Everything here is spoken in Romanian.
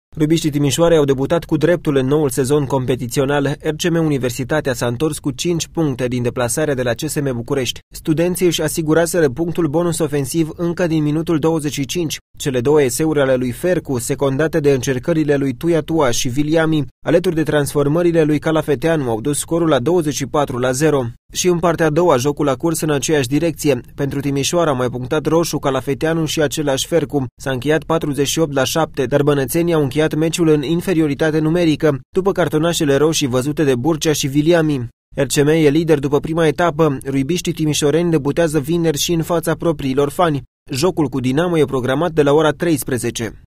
Rubiștii Timișoarei au debutat cu dreptul în noul sezon competițional. RCM Universitatea s-a întors cu 5 puncte din deplasarea de la CSM București. Studenții își asiguraseră punctul bonus ofensiv încă din minutul 25. Cele două eseuri ale lui Fercu, secondate de încercările lui Tuia și Viliami, alături de transformările lui Calafeteanu, au dus scorul la 24-0. Și în partea a doua, jocul a curs în aceeași direcție. Pentru Timișoara au mai punctat Roșu, Calafeteanu și același Fercu. S-a încheiat 48-7, dar bănățenii au încheiat meciul în inferioritate numerică, după cartonașele roșii văzute de Burcea și Viliami. RCM e lider după prima etapă. Ruibiștii timișoreni debutează vineri și în fața propriilor fani. Jocul cu Dinamo e programat de la ora 13.